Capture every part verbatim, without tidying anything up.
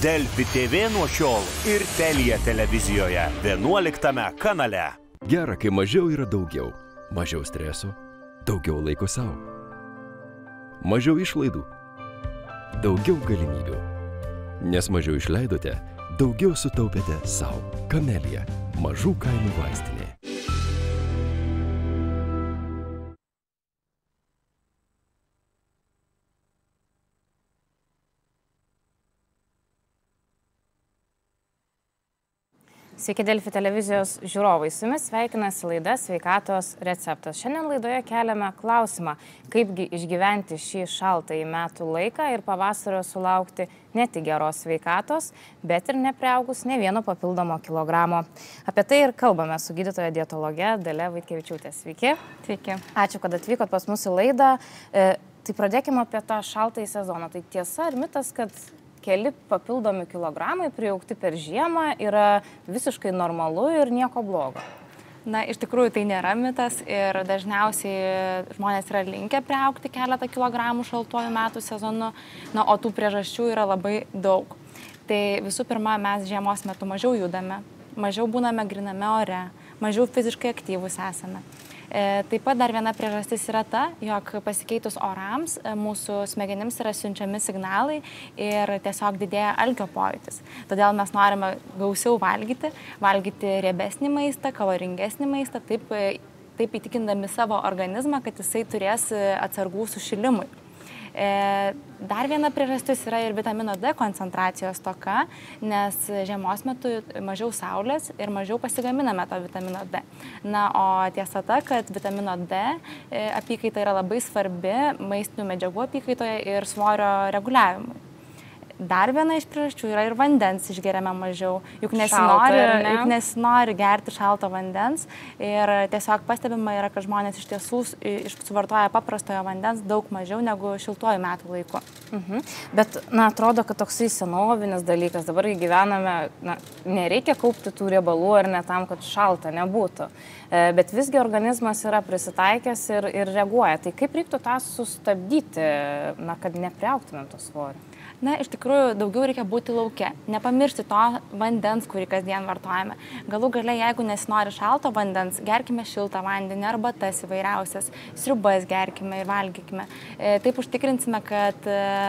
Delfi T V nuo šiol ir Telia televizijoje vienuoliktame kanale. Gera, kai mažiau yra daugiau. Mažiau streso, daugiau laiko savo. Mažiau išlaidų, daugiau galimybių. Nes mažiau išleidote, daugiau sutaupėte savo. Camellia – mažų kainų vaistinė. Sveiki Delfi televizijos žiūrovai, su jumis sveikinasi laida Sveikatos receptas. Šiandien laidoje keliame klausimą, kaipgi išgyventi šį šaltąjį metų laiką ir pavasario sulaukti ne tik geros sveikatos, bet ir nepriaugus ne vieno papildomo kilogramo. Apie tai ir kalbame su gydytoja dietologe Dalia Vaitkevičiūtė. Sveiki. Sveiki. Ačiū, kad atvykot pas mūsų laidą. E, tai pradėkime apie tą šaltąjį sezoną. Tai tiesa ar mitas, kad keli papildomi kilogramai priaugti per žiemą yra visiškai normalu ir nieko blogo? Na, iš tikrųjų tai nėra mitas ir dažniausiai žmonės yra linkę priaugti keletą kilogramų šaltuoju metų sezonu, na, o tų priežasčių yra labai daug. Tai visų pirma, mes žiemos metu mažiau judame, mažiau būname griname ore, mažiau fiziškai aktyvūs esame. Taip pat dar viena priežastis yra ta, jog pasikeitus orams mūsų smegenims yra siunčiami signalai ir tiesiog didėja alkio pojūtis. Todėl mes norime gausiau valgyti, valgyti riebesnį maistą, kaloringesnį maistą, taip, taip įtikindami savo organizmą, kad jisai turės atsargų sušilimui. Dar viena priežastis yra ir vitamino D koncentracijos stoka, nes žiemos metu mažiau saulės ir mažiau pasigaminame to vitamino D. Na, o tiesa ta, kad vitamino D apykaita yra labai svarbi maistinių medžiagų apykaitoje ir svorio reguliavimui. Dar viena iš priežasčių yra ir vandens išgeriame mažiau, juk nesinori, Šalta, ne? juk nesinori gerti šalto vandens ir tiesiog pastebima yra, kad žmonės iš tiesų suvartoja paprastojo vandens daug mažiau negu šiltuoju metų laiku. Mhm. Bet, na, atrodo, kad toksai senovinis dalykas, dabar gyvename, na, nereikia kaupti tų riebalų ar ne tam, kad šalta nebūtų. E, bet visgi organizmas yra prisitaikęs ir, ir reaguoja. Tai kaip reiktų tą sustabdyti, na, kad nepriaugtumėm to svorio? Na, iš tikrųjų, daugiau reikia būti lauke, nepamiršti to vandens, kurį kasdien vartojame. Galų gale, jeigu nesinori šalto vandens, gerkime šiltą vandenį, arbatas įvairiausias, sriubas gerkime ir valgykime. Taip užtikrinsime, kad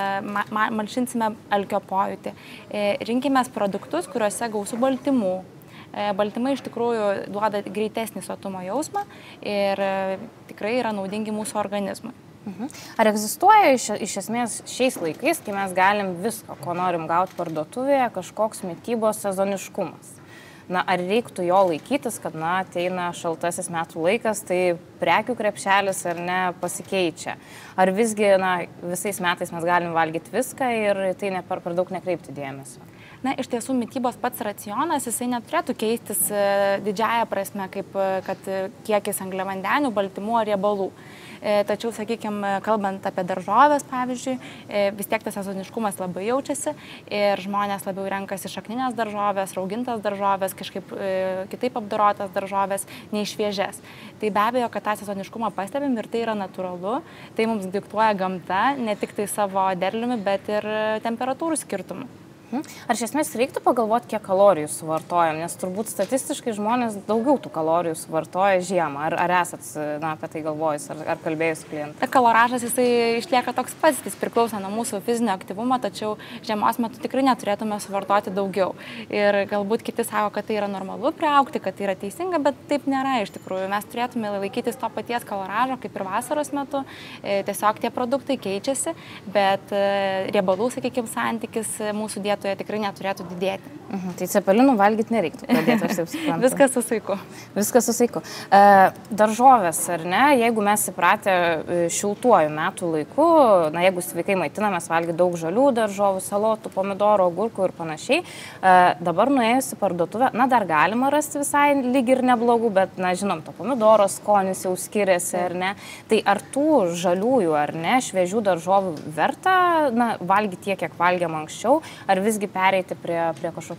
malšinsime alkio pojūtį. Rinkimės produktus, kuriuose gausu baltymų. Baltymai iš tikrųjų duoda greitesnį sotumo jausmą ir tikrai yra naudingi mūsų organizmui. Ar egzistuoja iš, iš esmės šiais laikais, kai mes galim visko, ko norim gauti parduotuvėje, kažkoks mitybos sezoniškumas? Na, ar reiktų jo laikytis, kad, na, ateina šaltasis metų laikas, tai prekių krepšelis ar ne pasikeičia? Ar visgi, na, visais metais mes galim valgyti viską ir tai ne per, per daug nekreipti dėmesio? Na, iš tiesų, mitybos pats racionas, jisai neturėtų keistis didžiąją prasme, kaip kad kiekis angliavandenių, baltymų ar riebalų. Tačiau, sakykime, kalbant apie daržovės, pavyzdžiui, vis tiek tas sezoniškumas labai jaučiasi ir žmonės labiau renkasi šakninės daržovės, raugintas daržovės, kažkaip kitaip apdorotas daržovės, nei šviežias. Tai be abejo, kad tą sezoniškumą pastebim ir tai yra natūralu, tai mums diktuoja gamta, ne tik tai savo derliumi, bet ir temperatūrų skirtumu. Ar iš esmės reiktų pagalvoti, kiek kalorijų suvartojam, nes turbūt statistiškai žmonės daugiau tų kalorijų suvartoja žiemą. Ar, ar esat, na, apie tai galvojus, ar, ar kalbėjus klientai? Kaloražas jisai išlieka toks pats, jis priklauso nuo mūsų fizinio aktyvumo, tačiau žiemos metu tikrai neturėtume suvartoti daugiau. Ir galbūt kiti sako, kad tai yra normalu priaugti, kad tai yra teisinga, bet taip nėra iš tikrųjų. Mes turėtume laikytis to paties kaloražo kaip ir vasaros metu. Tiesiog tie produktai keičiasi, bet riebalų, sakykime, santykis mūsų dietoje tikrai neturėtų didėti. Mhm. Tai cepelinų valgyti nereiktų pradėti, aš taip suprantu. Viskas su saiku. Viskas su saiku. E, daržovės, ar ne, jeigu mes įpratę šiltuoju metų laiku, na, jeigu sveikai maitinamės valgyti daug žalių daržovų, salotų, pomidorų, agurkų ir panašiai, e, dabar nuėjus į parduotuvę, na, dar galima rasti visai lyg ir neblogų, bet, na, žinom, to pomidoro skonis jau skiriasi, ar ne. Tai ar tų žaliųjų, ar ne, šviežių daržovių verta, na, valgyti tiek, kiek valgėm anksčiau, ar visgi pereiti prie, prie kažkokių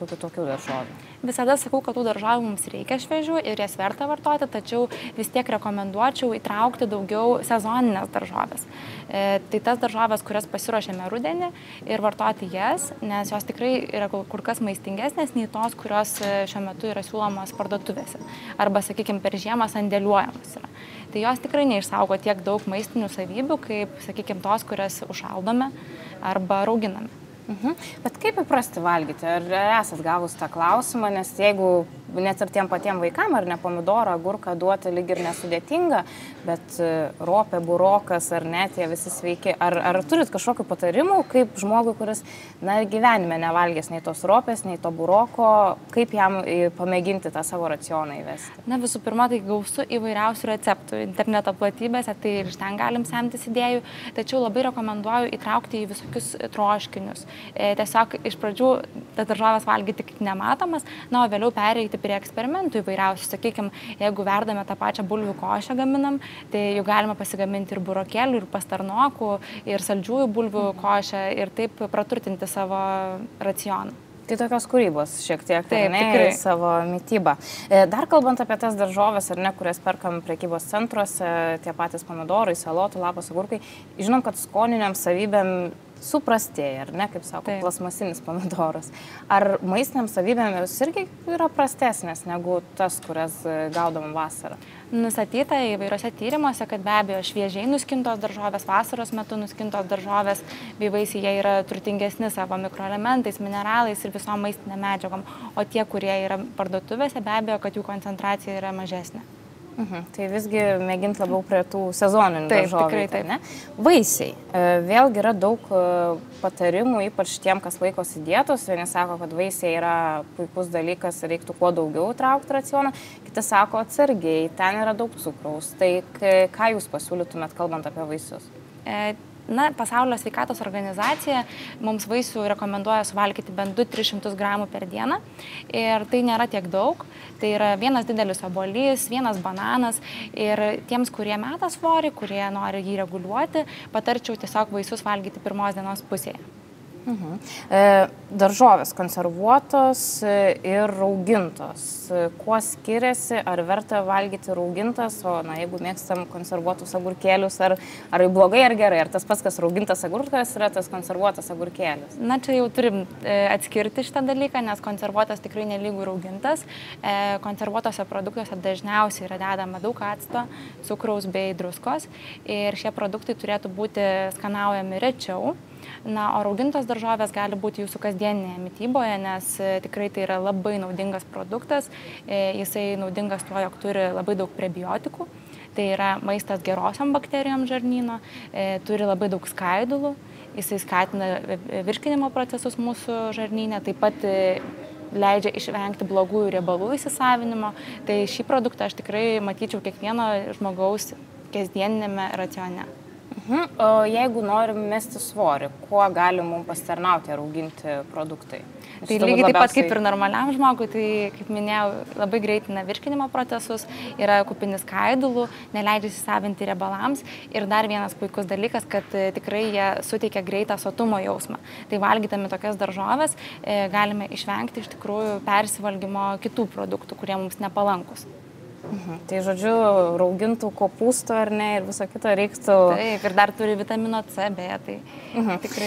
kažkokių kitokių daržovių? Visada sakau, kad tų daržovių mums reikia šviežių ir jas verta vartoti, tačiau vis tiek rekomenduočiau įtraukti daugiau sezoninės daržovės. E, tai tas daržovės, kurias pasiruošėme rudenį ir vartoti jas, nes jos tikrai yra kur kas maistingesnės nei tos, kurios šiuo metu yra siūlomos parduotuvėse arba, sakykime, per žiemą sandėliuojamos yra. Tai jos tikrai neišsaugo tiek daug maistinių savybių, kaip, sakykime, tos, kurias užšaldome arba rauginame. Mhm. Bet kaip įprasti valgyti? Ar esat gavus tą klausimą, nes jeigu net ir tiem patiem vaikam, ar ne pomidorą, agurką duoti lyg ir nesudėtinga, bet ropė, burokas ar net jie visi sveiki. Ar, ar turit kažkokių patarimų, kaip žmogui, kuris na, gyvenime nevalgęs nei tos ropės, nei to buroko, kaip jam pamėginti tą savo racioną įvesti? Na, visų pirma, tai gausu įvairiausių receptų interneto platybėse, tai ir iš ten galim semtis idėjų, tačiau labai rekomenduoju įtraukti į visokius troškinius. E, tiesiog iš pradžių tas daržovės valgyti tik nematomas, na, o vėliau pereiti prie eksperimentų įvairiausių. Sakykime, jeigu verdame tą pačią bulvių košę gaminam, tai jau galima pasigaminti ir burokėlių, ir pastarnokų, ir saldžiųjų bulvių košę ir taip praturtinti savo racioną. Tai tokios kūrybos šiek tiek, taip, ne, tikrai. Savo mitybą. Dar kalbant apie tas daržovės, ar ne, kurias perkam prekybos centruose, tie patys pomidorai, salotų, lapas, agurkai, žinom, kad skoniniam savybėm suprastėja, ar ne, kaip sako, plasmasinis pomidoras. Ar maistiniam savybėm jos irgi yra prastesnės negu tas, kurias gaudom vasarą? Nustatyta įvairiose tyrimuose, kad be abejo šviežiai nuskintos daržovės, vasaros metu nuskintos daržovės bei vaisiai jie yra turtingesni savo mikroelementais, mineralais ir visom maistinėm medžiagom, o tie, kurie yra parduotuvėse, be abejo, kad jų koncentracija yra mažesnė. Mhm. Tai visgi mėginti labiau prie tų sezoninių taip, daržovių. Tikrai, taip. Ne? Vaisiai. Vėlgi yra daug patarimų, ypač tiem, kas laikosi dietos. Vieni sako, kad vaisiai yra puikus dalykas, reiktų kuo daugiau traukti racioną. Kiti sako atsargiai, ten yra daug cukraus. Tai ką jūs pasiūlytumėt, kalbant apie vaisius? E... Na, Pasaulio sveikatos organizacija mums vaisių rekomenduoja suvalgyti bent du tris šimtus gramų per dieną ir tai nėra tiek daug. Tai yra vienas didelis obuolys, vienas bananas ir tiems, kurie meta svorį, kurie nori jį reguliuoti, patarčiau tiesiog vaisius valgyti pirmos dienos pusėje. Mhm. E, daržovės konservuotos ir raugintos. Kuo skiriasi, ar verta valgyti raugintas, o na, jeigu mėgstam konservuotus agurkėlius, ar, ar blogai ar gerai, ar tas pats, kas raugintas agurkas, yra tas konservuotas agurkėlis? Na, čia jau turim e, atskirti šitą dalyką, nes konservuotas tikrai nelygų raugintas. E, konservuotose produktuose dažniausiai yra dedama daug acto, cukraus bei druskos ir šie produktai turėtų būti skanaujami rečiau. Na, o raugintos daržovės gali būti jūsų kasdieninėje mityboje, nes tikrai tai yra labai naudingas produktas. Jisai naudingas tuo, jog turi labai daug prebiotikų. Tai yra maistas gerosiom bakterijom žarnyno, turi labai daug skaidulų. Jisai skatina virškinimo procesus mūsų žarnyne, taip pat leidžia išvengti blogųjų riebalų įsisavinimo. Tai šį produktą aš tikrai matyčiau kiekvieno žmogaus kasdieninėme racione. Mhm. O jeigu norim mesti svorį, kuo gali mums pasitarnauti rauginti produktai? Tai lygiai taip pat kaip ir normaliam žmogui, tai kaip minėjau, labai greitina virškinimo procesus, yra kupinis skaidulų, neleidžia įsisavinti riebalams ir dar vienas puikus dalykas, kad tikrai jie suteikia greitą sotumo jausmą. Tai valgydami tokias daržovės galime išvengti iš tikrųjų persivalgymo kitų produktų, kurie mums nepalankus. Mhm. Tai žodžiu, raugintų kopūstų ar ne ir viso kito reiktų... Taip, ir dar turi vitamino C, beje, tai mhm. tikrai...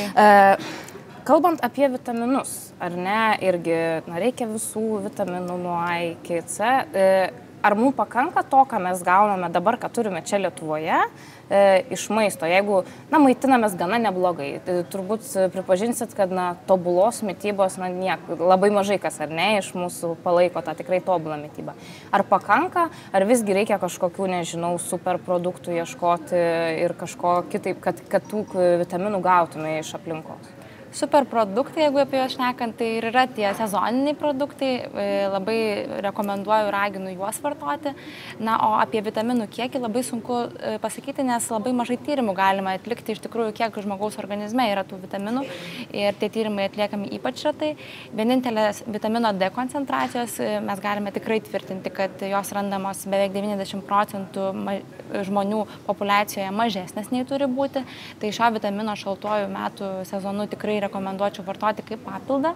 E, kalbant apie vitaminus, ar ne, irgi na, reikia visų vitaminų nuo A iki C. E, ar mums pakanka to, ką mes gauname dabar, ką turime čia Lietuvoje, e, iš maisto? Jeigu, na, maitinamės gana neblogai, tai turbūt pripažinsit, kad, na, tobulos mitybos, na, niek, labai mažai kas, ar ne, iš mūsų palaiko tą tikrai tobulą mitybą. Ar pakanka, ar visgi reikia kažkokių, nežinau, superproduktų ieškoti ir kažko kitaip, kad, kad tų vitaminų gautume iš aplinkos? Superproduktai, jeigu apie juos šnekant, tai ir yra tie sezoniniai produktai, labai rekomenduoju, raginu juos vartoti. Na, o apie vitaminų kiekį labai sunku pasakyti, nes labai mažai tyrimų galima atlikti iš tikrųjų, kiek žmogaus organizme yra tų vitaminų ir tie tyrimai atliekami ypač retai. Vienintelės vitamino D koncentracijos mes galime tikrai tvirtinti, kad jos randamos beveik devyniasdešimt procentų žmonių populiacijoje mažesnės nei turi būti. Tai šio vitamino šaltuoju metų sezonu tikrai rekomenduočiau vartoti kaip papildą.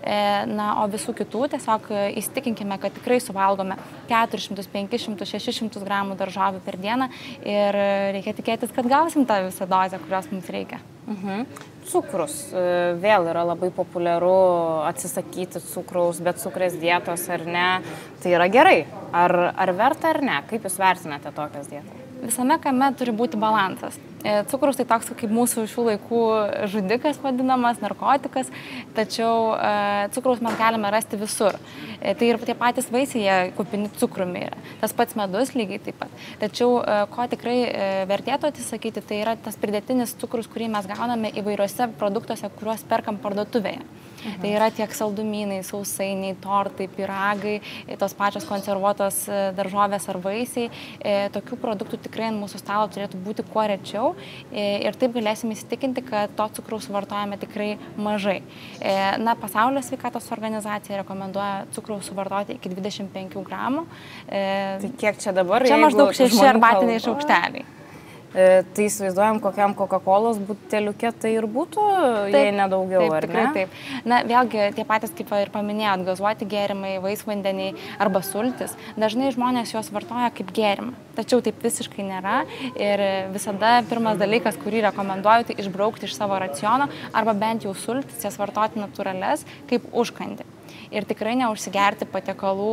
Na, o visų kitų tiesiog įsitikinkime, kad tikrai suvalgome keturis šimtus, penkis šimtus, šešis šimtus gramų daržovių per dieną ir reikia tikėtis, kad gausim tą visą dozę, kurios mums reikia. Mhm. Cukrus vėl yra labai populiaru atsisakyti cukraus, bet cukrės dietos ar ne, tai yra gerai. Ar, ar verta ar ne? Kaip jūs vertinate tokias dietas? Visame kame turi būti balansas. Cukrus tai toks kaip mūsų šių laikų žudikas vadinamas, narkotikas, tačiau cukraus mes galime rasti visur. Tai ir tie patys vaisiai, jie kupini cukrumi yra. Tas pats medus lygiai taip pat. Tačiau ko tikrai vertėtų atsisakyti, tai yra tas pridėtinis cukrus, kurį mes gauname įvairiuose produktuose, kuriuos perkam parduotuvėje. Mhm. Tai yra tiek saldumynai, sausainiai, tortai, piragai, tos pačios konservuotos daržovės ar vaisiai. Tokių produktų tikrai ant mūsų stalo turėtų būti kuo rečiau ir taip galėsime įsitikinti, kad to cukraus vartojame tikrai mažai. Na, Pasaulio sveikatos organizacija rekomenduoja cukraus suvartoti iki dvidešimt penkių gramų. Tai kiek čia dabar? Čia maždaug šeši arbatiniai šaukšteliai. Tai įsivaizduojam, kokiam Coca-Colos buteliuke tai ir būtų, taip, jei nedaugiau, taip, ar tikrai, ne? Taip. Na, vėlgi, tie patys, kaip ir paminėjot, gazuoti gėrimai, vaisvandeniai arba sultis, dažnai žmonės juos vartoja kaip gėrimą. Tačiau taip visiškai nėra ir visada pirmas dalykas, kurį rekomenduoju, tai išbraukti iš savo raciono arba bent jau sultis, jas vartoti natūrales kaip užkandį. Ir tikrai neužsigerti patiekalų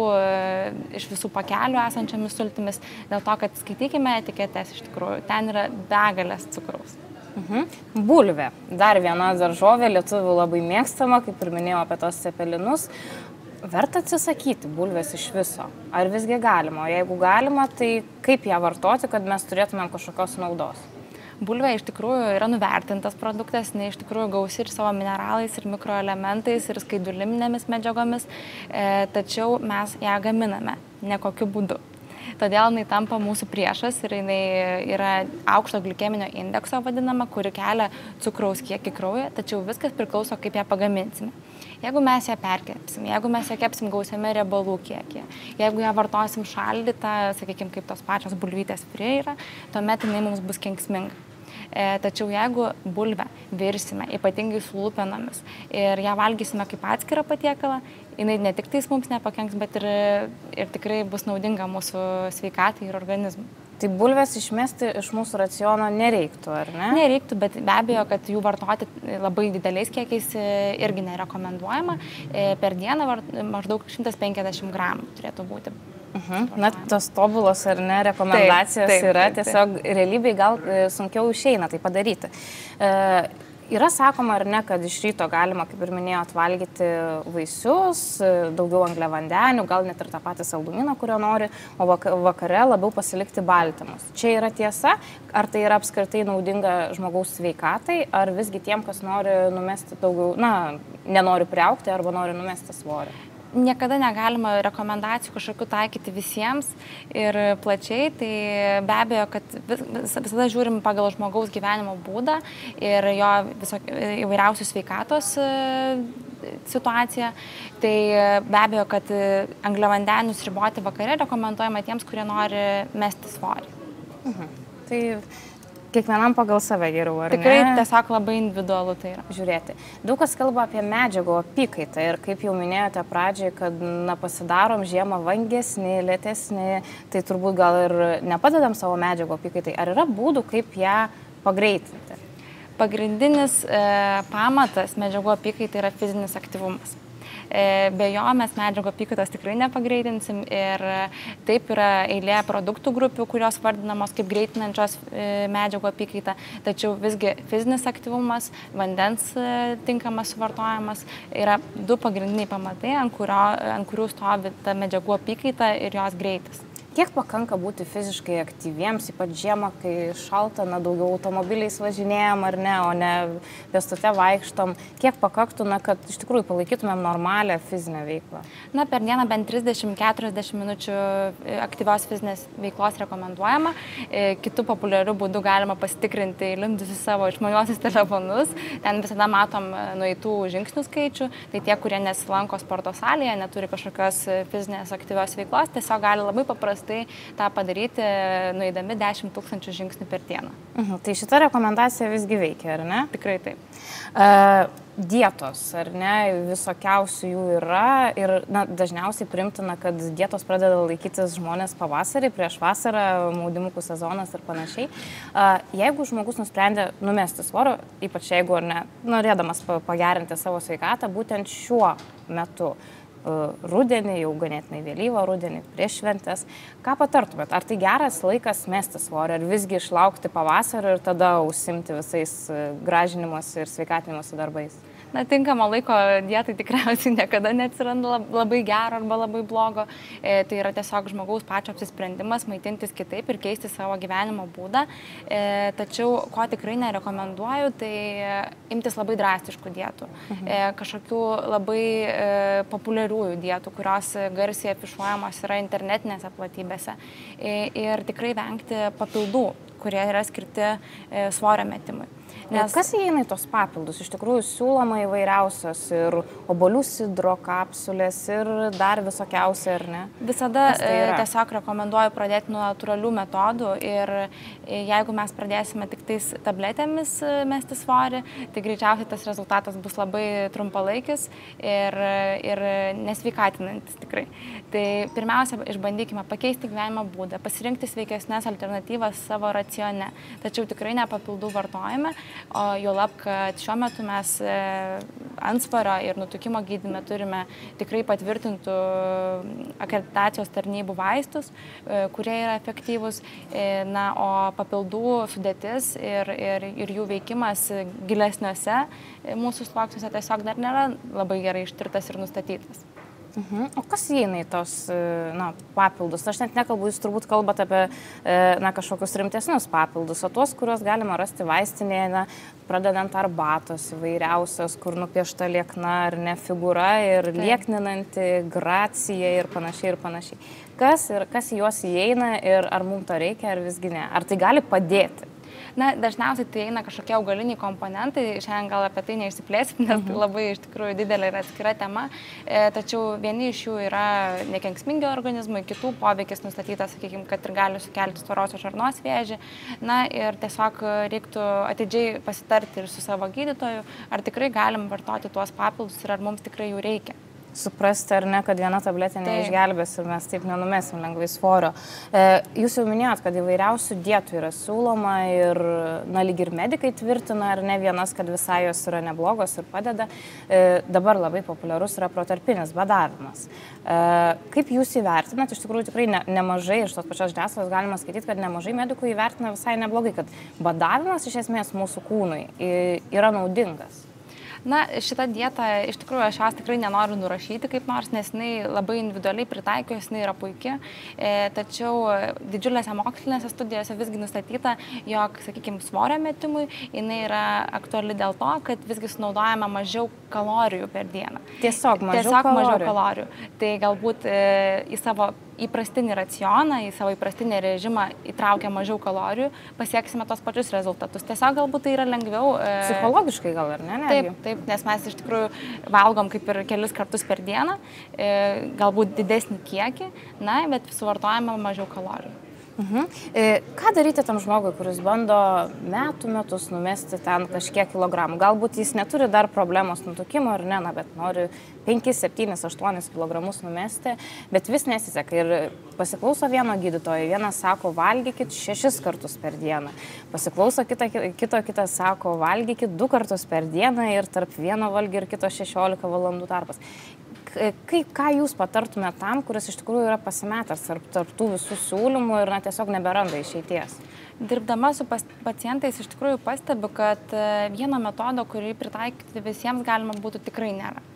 iš visų pakelių esančiamis sultimis, dėl to, kad skaitykime etiketės iš tikrųjų, ten yra begalės cukraus. Mhm. Bulvė. Dar viena daržovė, lietuvių labai mėgstama, kaip ir minėjau apie tos cepelinus. Verta atsisakyti bulvės iš viso. Ar visgi galima? O jeigu galima, tai kaip ją vartoti, kad mes turėtumėm kažkokios naudos? Bulvė iš tikrųjų yra nuvertintas produktas, ne iš tikrųjų gausi ir savo mineralais, ir mikroelementais, ir skaiduliminėmis medžiagomis, e, tačiau mes ją gaminame ne kokiu būdu. Todėl jinai tampa mūsų priešas ir jinai yra aukšto glikeminio indekso vadinama, kuri kelia cukraus kiekį kraujyje, tačiau viskas priklauso, kaip ją pagaminsime. Jeigu mes ją perkepsim, jeigu mes ją kepsim gausiame riebalų kiekį, jeigu ją vartosim šaldytą, sakykime, kaip tos pačios bulvytės fri yra, tuomet jinai mums bus kenksminga. E, tačiau jeigu bulvę virsime, ypatingai su lūpenomis, ir ją valgysime kaip atskirą patiekalą, jinai ne tik tais mums nepakenks, bet ir, ir tikrai bus naudinga mūsų sveikatai ir organizmui. Tai bulvės išmesti iš mūsų raciono nereiktų, ar ne? Nereiktų, bet be abejo, kad jų vartoti labai dideliais kiekiais irgi nerekomenduojama. Per dieną maždaug šimtas penkiasdešimt gramų turėtų būti. Uh-huh. Na, tos tobulos ar ne rekomendacijos taip, taip, yra, tiesiog taip, taip. Realybėj gal sunkiau išeina tai padaryti. E, Yra sakoma ar ne, kad iš ryto galima, kaip ir minėjot, valgyti vaisius, daugiau angliavandenių, gal net ir tą patį saldumyną, kurio nori, o vakare labiau pasilikti baltymus. Čia yra tiesa, ar tai yra apskritai naudinga žmogaus sveikatai, ar visgi tiem, kas nori numesti daugiau, na, nenori priaugti arba nori numesti svorį? Niekada negalima rekomendacijų kažkokių taikyti visiems ir plačiai, tai be abejo, kad vis, visada žiūrim pagal žmogaus gyvenimo būdą ir jo visok, įvairiausių sveikatos situaciją. Tai be abejo, kad angliavandenius riboti vakare rekomenduojama tiems, kurie nori mesti svorį. Mhm. Tai kiekvienam pagal save geriau, ar Tikrai ne? Tiesiog labai individualu tai yra. Žiūrėti. Daug kas kalba apie medžiagų apykaitą ir kaip jau minėjote pradžiai, kad na, pasidarom žiemą vangesni, lėtesni, tai turbūt gal ir nepadedam savo medžiagų apykaitai. Ar yra būdų, kaip ją pagreitinti? Pagrindinis e, pamatas medžiagų apykaitai yra fizinis aktyvumas. Be jo mes medžiagų apykaitos tikrai nepagreitinsim ir taip yra eilė produktų grupių, kurios vardinamos kaip greitinančios medžiagų apykaitą, tačiau visgi fizinis aktyvumas, vandens tinkamas suvartojimas yra du pagrindiniai pamatai, ant, kurio, ant kurių stovi ta medžiagų apykaita ir jos greitis. Kiek pakanka būti fiziškai aktyviems, ypač žiemą, kai šalta, na, daugiau automobiliais važinėjom ar ne, o ne pėstute vaikštom. Kiek pakaktų, na, kad iš tikrųjų palaikytumėm normalią fizinę veiklą? Na, per dieną bent trisdešimt iki keturiasdešimt minučių aktyvios fizinės veiklos rekomenduojama. Kitų populiarių būdų galima pasitikrinti įlindus į savo išmaniuosius telefonus. Ten visada matom nueitų žingsnių skaičių. Tai tie, kurie nesilanko sporto salėje, neturi kažkokios fizinės aktyvios veiklos, tiesiog gali labai paprastai tai tą padaryti, nueidami dešimt tūkstančių žingsnių per dieną. Mhm, tai šita rekomendacija visgi veikia, ar ne? Tikrai taip. Uh, dietos, ar ne, visokiausių jų yra ir na, dažniausiai primtina, kad dietos pradeda laikytis žmonės pavasarį, prieš vasarą, maudimukų sezonas ir panašiai. Jeigu žmogus nusprendė numesti svorio, ypač jeigu ar ne, norėdamas pagerinti savo sveikatą, būtent šiuo metu, rudenį, jau ganėtinai vėlyvą rudenį, prieš šventės. Ką patartumėt? Ar tai geras laikas mesti svorį, ar visgi išlaukti pavasario ir tada užsimti visais gražinimuose ir sveikatinimuose darbais? Na, tinkamo laiko dietai tikriausiai niekada neatsiranda labai gero arba labai blogo. E, tai yra tiesiog žmogaus pačio apsisprendimas maitintis kitaip ir keisti savo gyvenimo būdą. E, tačiau, ko tikrai nerekomenduoju, tai imtis labai drastiškų dietų. Mhm. E, kažkokių labai e, populiariųjų dietų, kurios garsiai afišuojamos yra internetinėse platybėse. E, ir tikrai vengti papildų, kurie yra skirti e, svorio metimui. Nes... Kas įeina į tos papildus? Iš tikrųjų siūloma įvairiausios ir obuolių sidro kapsulės ir dar visokiausia, ar ne? Visada tai tiesiog rekomenduoju pradėti nuo natūralių metodų ir jeigu mes pradėsime tik tais tabletėmis mesti svorį, tai greičiausiai tas rezultatas bus labai trumpalaikis ir, ir nesveikatinantis tikrai. Tai pirmiausia, išbandykime pakeisti gyvenimo būdą, pasirinkti sveikesnės alternatyvas savo racione, tačiau tikrai ne papildų vartojime. O juolab, kad šiuo metu mes antsvorio ir nutukimo gydyme turime tikrai patvirtintų akreditacijos tarnybų vaistus, kurie yra efektyvūs, na, o papildų sudėtis ir, ir, ir jų veikimas gilesniuose mūsų sluoksniuose tiesiog dar nėra labai gerai ištirtas ir nustatytas. Mhm. O kas įeina į tos na, papildus? Aš net nekalbu, jūs turbūt kalbate apie na, kažkokius rimtesnius papildus, o tuos, kuriuos galima rasti vaistinėje, na, pradedant arbatos įvairiausios, kur nupiešta liekna ar ne figūra ir tai liekninanti, gracija ir panašiai ir panašiai. Kas, ir, kas į juos įeina ir ar mums to reikia, ar visgi ne? Ar tai gali padėti? Na, dažniausiai tai eina kažkokie augaliniai komponentai, šiandien gal apie tai neišsiplėsim, nes tai labai iš tikrųjų didelė ir atskira tema, e, tačiau vieni iš jų yra nekenksmingi organizmui, kitų poveikis nustatytas, sakykime, kad ir gali sukelti storosios žarnos vėžį. Na ir tiesiog reiktų atidžiai pasitarti ir su savo gydytoju, ar tikrai galim vartoti tuos papildus ir ar mums tikrai jų reikia. Suprasti, ar ne, kad viena tabletė neišgelbės ir mes taip nenumesim lengvai svorio. Jūs jau minėjot, kad įvairiausių dietų yra siūloma ir, na, lyg ir medikai tvirtina, ar ne vienas, kad visai jos yra neblogos ir padeda. Dabar labai populiarus yra protarpinis badavimas. Kaip jūs įvertinat? Iš tikrųjų tikrai ne, nemažai iš tos pačios žiniasklaidos galima skaityti, kad nemažai medikų įvertina visai neblogai, kad badavimas iš esmės mūsų kūnui yra naudingas. Na, šitą dietą, iš tikrųjų, aš jos tikrai nenoriu nurašyti kaip nors, nes jinai labai individualiai pritaikojus, jinai yra puikia, e, tačiau didžiulėse mokslinėse studijose visgi nustatyta, jog, sakykime, svorio metimui jinai yra aktuali dėl to, kad visgi sunaudojama mažiau kalorijų per dieną. Tiesiog mažiau Tiesiog kalorijų. mažiau kalorijų. Tai galbūt e, į savo įprastinį racioną, į savo įprastinį režimą įtraukia mažiau kalorijų, pasieksime tos pačius rezultatus. Tiesiog galbūt tai yra lengviau. E... Psichologiškai gal ir ne? Taip, taip, nes mes iš tikrųjų valgom kaip ir kelis kartus per dieną, e, galbūt didesnį kiekį, na, bet suvartojame mažiau kalorijų. Mhm. E, ką daryti tam žmogui, kuris bando metų metus numesti ten kažkiek kilogramų? Galbūt jis neturi dar problemos nutukimo ar ne, na, bet nori penkis, septynis, aštuonis kilogramus numesti, bet vis nesiseka. Ir pasiklauso vieno gydytojo, vienas sako, valgykit šešis kartus per dieną. Pasiklauso kito, kito kitas sako, valgykit du kartus per dieną ir tarp vieno valgio ir kito šešiolika valandų tarpas. Kaip, ką jūs patartumėte tam, kuris iš tikrųjų yra pasimetęs tarp, tarp tų visų siūlymų ir na, tiesiog neberanda išeities? Dirbdama su pacientais iš tikrųjų pastebiu, kad vieno metodo, kurį pritaikyti visiems galima būtų, tikrai nėra.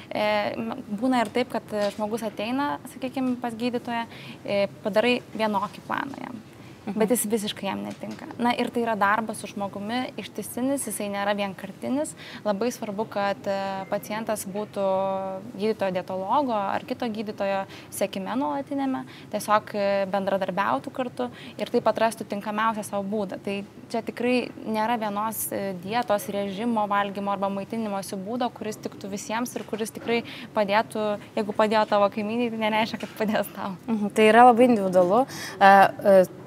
Būna ir taip, kad žmogus ateina, sakykime, pas gydytoją, padarai vienokį planą jam. Bet jis visiškai jam netinka. Na ir tai yra darbas su žmogumi ištisinis, jisai nėra vienkartinis. Labai svarbu, kad pacientas būtų gydytojo dietologo ar kito gydytojo sekime nuolatinėme, tiesiog bendradarbiautų kartu ir taip atrastų tinkamiausią savo būdą. Tai čia tikrai nėra vienos dietos, režimo, valgymo arba maitinimosi būdo, kuris tiktų visiems ir kuris tikrai padėtų, jeigu padėjo tavo kaimynai, tai nereiškia, kad padės tau. Mhm, tai yra labai individualu. Uh, uh,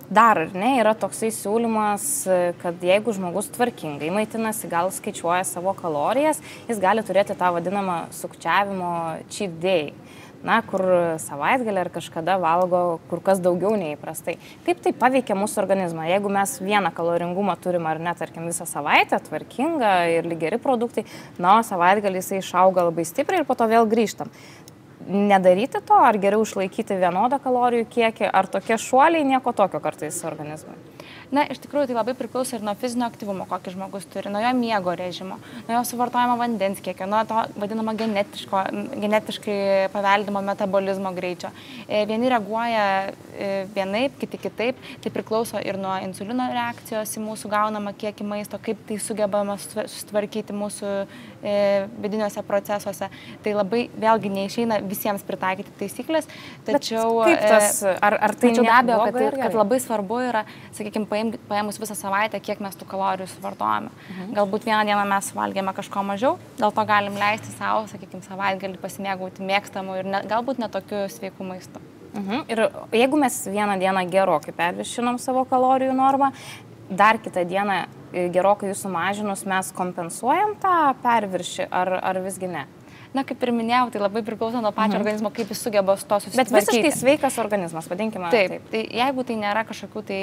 dar, ar ne, yra toksai siūlymas, kad jeigu žmogus tvarkingai maitinasi, gal skaičiuoja savo kalorijas, jis gali turėti tą vadinamą sukčiavimo cheat day. Na, kur savaitgalį ar kažkada valgo kur kas daugiau neįprastai. Kaip tai paveikia mūsų organizmą? Jeigu mes vieną kaloringumą turim ar ne, tarkim, visą savaitę, tvarkinga ir geri produktai, na, savaitgalį jisai išauga labai stipriai ir po to vėl grįžtam. Nedaryti to, ar geriau išlaikyti vienodą kalorijų kiekį, ar tokie šuoliai nieko tokio kartais organizmui? Na, iš tikrųjų, tai labai priklauso ir nuo fizinio aktyvumo, kokį žmogus turi, nuo jo miego režimo, nuo jo suvartojimo vandens kiekio, nuo to vadinamo genetiškai paveldimo metabolizmo greičio. Vieni reaguoja vienaip, kiti kitaip, tai priklauso ir nuo insulino reakcijos į mūsų gaunamą kiekį maisto, kaip tai sugebama sustvarkyti mūsų vidiniuose procesuose. Tai labai vėlgi neišeina visiems pritaikyti taisyklės, tačiau, tas, ar, ar tai tačiau be abejo, kad, tai, kad labai svarbu yra, sakykime, paėmus visą savaitę, kiek mes tų kalorijų suvartojame. Mhm. Galbūt vieną dieną mes valgėme kažko mažiau, dėl to galim leisti savo, sakykime, savaitgalį pasimėgauti mėgstamų ir ne, galbūt netokių sveikų maistų. Mhm. Ir jeigu mes vieną dieną gerokai perviršinom savo kalorijų normą, dar kitą dieną gerokai jų sumažinus, mes kompensuojam tą perviršį ar, ar visgi ne? Na, kaip ir minėjau, tai labai priklauso nuo pačio mhm. organizmo, kaip jis sugeba su to susitvarkyti. Bet visiškai sveikas organizmas, vadinkime. Taip, taip. Tai jeigu tai nėra kažkokių tai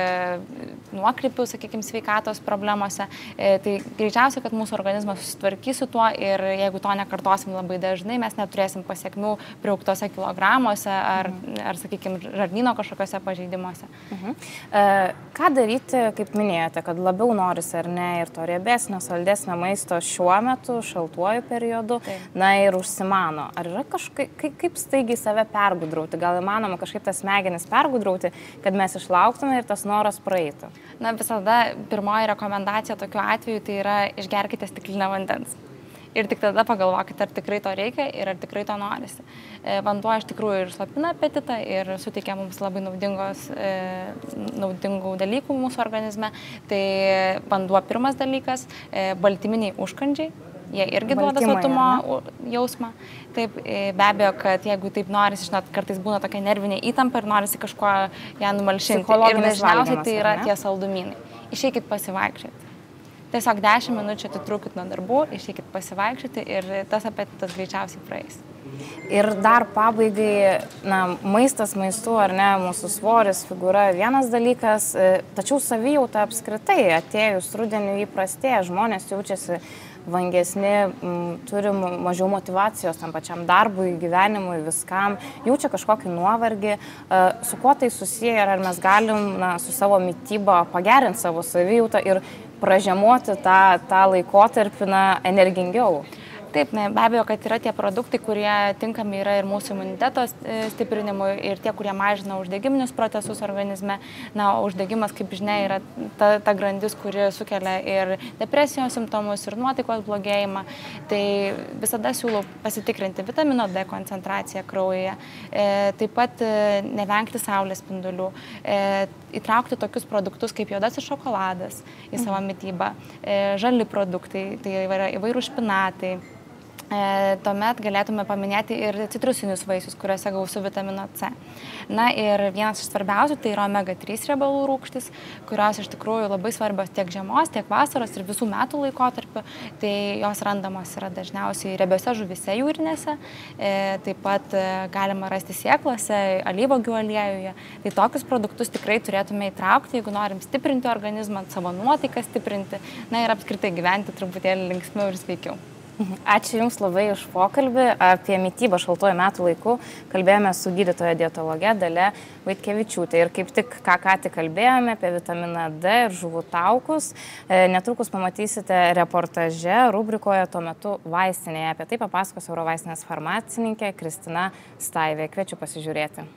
nuokrypių, sakykime, sveikatos problemose, tai greičiausiai, kad mūsų organizmas susitvarkys su tuo ir jeigu to nekartosim labai dažnai, mes neturėsim pasiekmių priauktose kilogramuose ar, mhm. ar sakykime, žarnyno kažkokiuose pažeidimuose. Mhm. E, ką daryti, kaip minėjote, kad labiau norisi ar ne ir to riebesnio, saldesnio maisto šiuo metu, šaltuoju periodu? Taip. Na ir užsimano. Ar yra kažkaip, kaip, kaip staigiai save pergudrauti? Gal įmanoma kažkaip tas smegenis pergudrauti, kad mes išlauktume ir tas noras praeitų? Na, visada pirmoji rekomendacija tokiu atveju tai yra išgerkite stiklinę vandens. Ir tik tada pagalvokite, ar tikrai to reikia ir ar tikrai to norisi. Vanduo iš tikrųjų ir slopina apetitą ir suteikia mums labai naudingos, naudingų dalykų mūsų organizme. Tai vanduo pirmas dalykas, baltyminiai užkandžiai. Jie irgi duoda sotumo jausmą. Taip, be abejo, kad jeigu taip norisi, žinot, kartais būna tokia nervinė įtampa ir norisi kažko ją numalšinti. Ir dažniausiai tai yra tie saldumynai. Išeikit pasivaikščioti. Tiesiog dešimt minučių atitrūkit nuo darbų, išeikit pasivaikščioti ir tas apetitas greičiausiai praeis. Ir dar pabaigai, na, maistas maistu ar ne, mūsų svoris, figūra vienas dalykas, tačiau savijauta apskritai atėjus rudeniui įprastėja, žmonės jaučiasi vangesni, turim mažiau motivacijos tam pačiam darbui, gyvenimui, viskam, jaučia kažkokį nuovargį. Su kuo tai susiję ir ar mes galim na, su savo mityba pagerinti savo savijautą ir pražemuoti tą, tą laikotarpį na, energingiau? Taip, ne, be abejo, kad yra tie produktai, kurie tinkami yra ir mūsų imuniteto stiprinimui ir tie, kurie mažina uždegiminius procesus organizme. Na, uždegimas, kaip žinia, yra ta, ta grandis, kuri sukelia ir depresijos simptomus, ir nuotaikos blogėjimą. Tai visada siūlau pasitikrinti vitamino D koncentraciją kraujyje. E, taip pat e, nevengti saulės spindulių. E, įtraukti tokius produktus kaip juodasis šokoladas į savo mitybą. E, žali produktai, tai yra įvairūs špinatai. E, tuomet galėtume paminėti ir citrusinius vaisius, kuriuose gausu vitamino C. Na ir vienas iš svarbiausių tai yra omega trys riebalų rūgštys, kurios iš tikrųjų labai svarbios tiek žiemos, tiek vasaros ir visų metų laikotarpiu. Tai jos randamos yra dažniausiai riebiose žuvyse jūrinėse, e, taip pat e, galima rasti sėklose, alyvuogių aliejuje. Tai tokius produktus tikrai turėtume įtraukti, jeigu norim stiprinti organizmą, savo nuotaiką stiprinti, na ir apskritai gyventi truputėlį linksmiau ir sveikiau. Ačiū Jums labai už pokalbį apie mitybą šaltuoju metų laiku. Kalbėjome su gydytoja dietologe Dalia Vaitkevičiūtė ir kaip tik ką ką tik kalbėjome apie vitaminą D ir žuvų taukus. Netrukus pamatysite reportaže rubrikoje Tuo metu vaistinėje. Apie tai papasakos Eurovaistinės farmacininkė Kristina Staivė. Kviečiu pasižiūrėti.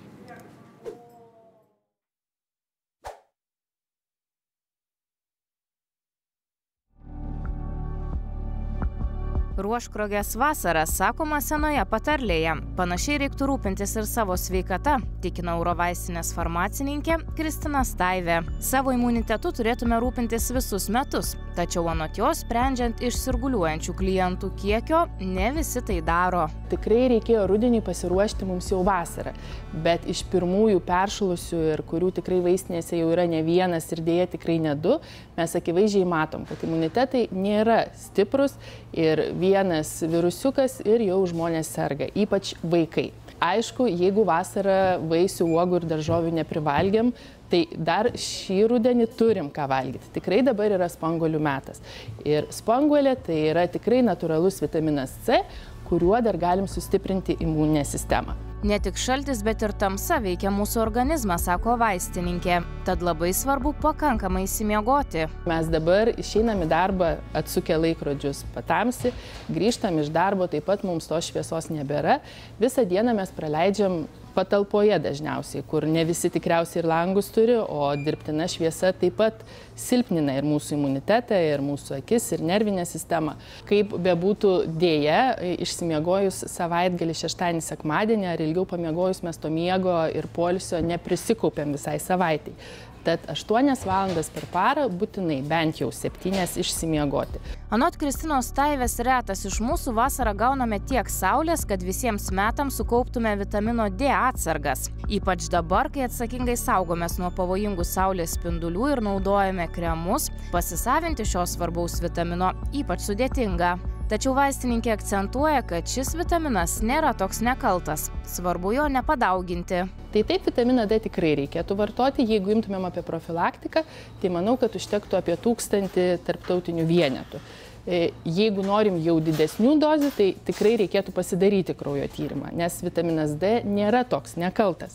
Ruošk roges vasarą, sakoma senoje patarlėje. Panašiai reiktų rūpintis ir savo sveikata, tikina Eurovaistinės farmacininkė Kristina Staivė. Savo imunitetu turėtume rūpintis visus metus, tačiau anot jos, sprendžiant iš sirguliuojančių klientų kiekio, ne visi tai daro. Tikrai reikėjo rudenį pasiruošti mums jau vasarą, bet iš pirmųjų peršalusių ir kurių tikrai vaistinėse jau yra ne vienas ir dėja tikrai ne du, mes akivaizdžiai matom, kad imunitetai nėra stiprus ir vienas virusiukas ir jau žmonės serga, ypač vaikai. Aišku, jeigu vasarą vaisių, uogų ir daržovių neprivalgiam, tai dar šį rudenį turim ką valgyti. Tikrai dabar yra spanguolių metas. Ir spanguolė tai yra tikrai natūralus vitaminas C, kuriuo dar galim sustiprinti imuninę sistemą. Ne tik šaltis, bet ir tamsa veikia mūsų organizmą, sako vaistininkė. Tad labai svarbu pakankamai išsimiegoti. Mes dabar išeinam į darbą atsukę laikrodžius patamsi, grįžtam iš darbo, taip pat mums tos šviesos nebėra. Visą dieną mes praleidžiam patalpoje dažniausiai, kur ne visi tikriausiai ir langus turi, o dirbtina šviesa taip pat silpnina ir mūsų imunitetą, ir mūsų akis, ir nervinę sistemą. Kaip bebūtų dėja, išsimiegojus savaitgalį šeštadienį, sekmadienį ar ilgiau pamiegojus mes to miego ir poilsio neprisikaupiam visai savaitai. Tad aštuonias valandas per parą būtinai bent jau septynias išsimiegoti. Anot Kristinos Staivės, retas iš mūsų vasarą gauname tiek saulės, kad visiems metams sukauptume vitamino D atsargas. Ypač dabar, kai atsakingai saugomės nuo pavojingų saulės spindulių ir naudojame kremus, pasisavinti šios svarbaus vitamino ypač sudėtinga. Tačiau vaistininkė akcentuoja, kad šis vitaminas nėra toks nekaltas. Svarbu jo nepadauginti. Tai taip, vitaminą D tikrai reikėtų vartoti. Jeigu imtumėm apie profilaktiką, tai manau, kad užtektų apie tūkstantį tarptautinių vienetų. Jeigu norim jau didesnių dozių, tai tikrai reikėtų pasidaryti kraujo tyrimą, nes vitaminas D nėra toks nekaltas.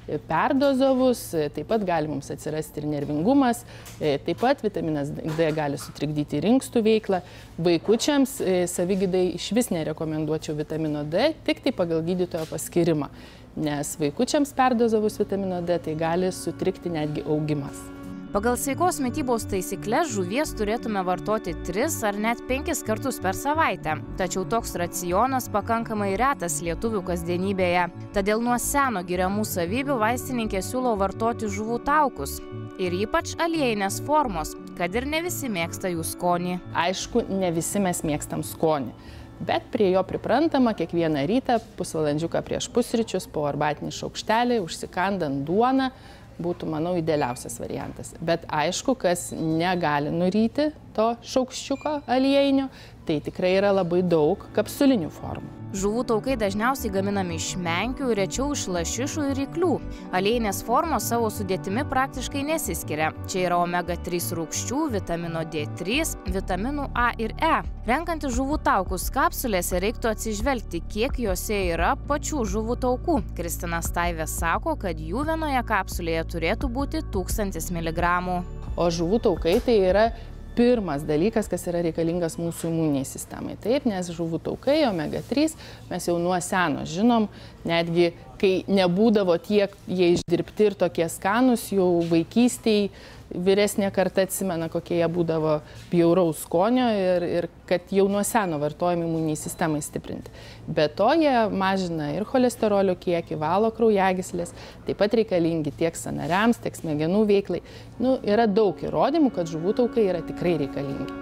Perdozavus, taip pat gali mums atsirasti ir nervingumas, taip pat vitaminas D gali sutrikdyti ir inkstų veiklą. Vaikučiams savigydai iš vis nerekomenduočiau vitamino D, tik tai pagal gydytojo paskyrimą, nes vaikučiams perdozavus vitamino D tai gali sutrikti netgi augimas. Pagal sveikos mitybos taisyklės žuvies turėtume vartoti tris ar net penkis kartus per savaitę. Tačiau toks racionas pakankamai retas lietuvių kasdienybėje. Todėl nuo seno giriamų savybių vaistininkė siūlo vartoti žuvų taukus. Ir ypač aliejinės formos, kad ir ne visi mėgsta jų skonį. Aišku, ne visi mes mėgstam skonį. Bet prie jo priprantama kiekvieną rytą, pusvalandžiuką prieš pusryčius, po arbatinį šaukštelį, užsikandant duoną, būtų, manau, idealiausias variantas. Bet aišku, kas negali nuryti to šaukščiuko aliejinio, tai tikrai yra labai daug kapsulinių formų. Žuvų taukai dažniausiai gaminami iš menkių, rečiau iš lašišų ir ryklių. Aliejinės formos savo sudėtimi praktiškai nesiskiria. Čia yra omega trys rūgščių, vitamino D trys, vitaminų A ir E. Renkantis žuvų taukus kapsulėse reiktų atsižvelgti, kiek juose yra pačių žuvų taukų. Kristina Staivė sako, kad jų vienoje kapsulėje turėtų būti tūkstantis miligramų. O žuvų taukai tai yra pirmas dalykas, kas yra reikalingas mūsų imuniniai sistemai. Taip, nes žuvų taukai, omega trys, mes jau nuo seno žinom, netgi kai nebūdavo tiek jie išdirbti ir tokie skanūs, jau vaikystėj vyresnė karta atsimena, kokie jie būdavo bjauraus skonio ir, ir kad jau nuo seno vartojami imuniniai sistemai stiprinti. Be to jie mažina ir cholesterolio kiekį, valo kraujagyslės, taip pat reikalingi tiek sąnariams, tiek smegenų veiklai. Nu, yra daug įrodymų, kad žuvų taukai yra tikrai reikalingi.